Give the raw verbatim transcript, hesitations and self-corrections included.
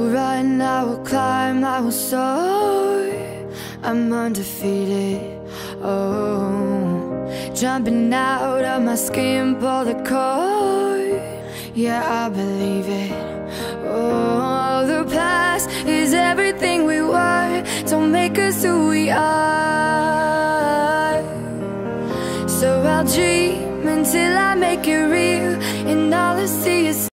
will run, I will climb, I will soar. I'm undefeated, oh. Jumping out of my skin, pull the cord. Yeah, I believe it. Oh, the past is everything we were. Don't make us who we are.